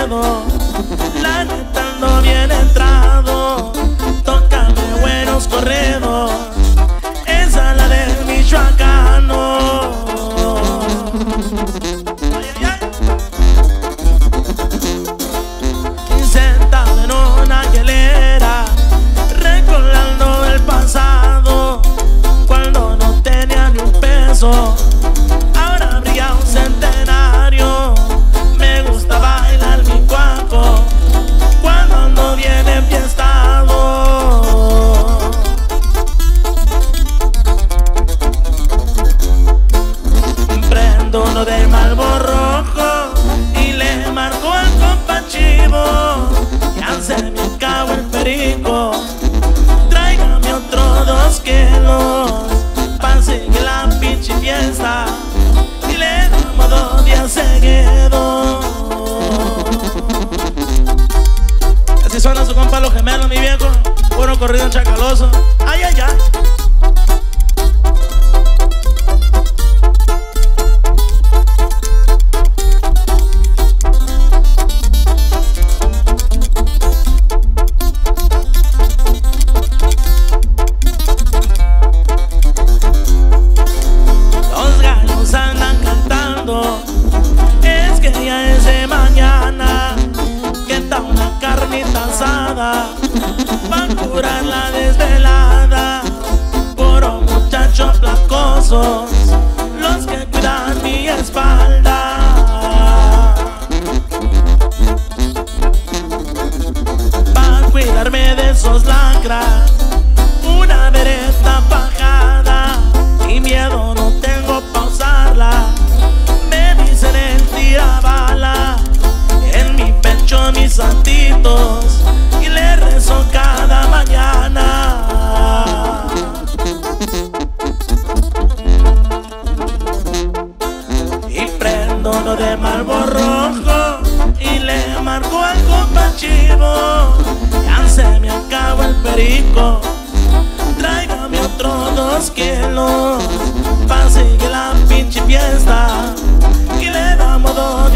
pedo, la neta ando bien entrado. Tócame buenos corridos, esa la del michoacano. Ay, ay, ay. Sentado en una hielera, recordando el pasado, cuando no tenía ni un peso. Ahora brilla un centenario. Me gusta bailar mi cuaco cuando ando bien enfiestado. Prendo uno de Marlboro rojo y le marco al compa chivo. Ya se me acabó el perico, tráigame otro 2 kilos pa' seguir la pinche fiesta y le damos 2 días seguidos. Así suena su compa Los Gemelos, mi viejo. Puro corrido chacaloso. Ay, ay, ay. Los gallos andan cantando, es que ya es de mañana, que está una carnita asada pa' curar la desvelada. Puro muchachos placosos, los que cuidan mi espalda. Pa' cuidarme de esos lacras, una vereta fajada, y miedo no tengo pa' usarla. Me dicen el tirabala, en mi pecho mis santitos, y le rezo cada mañana. Y prendo uno de Marlboro rojo y le marco al compa chivo. Ya se me acabó el perico, tráigame otro 2 kilos pa' seguir la pinche fiesta y le damos 2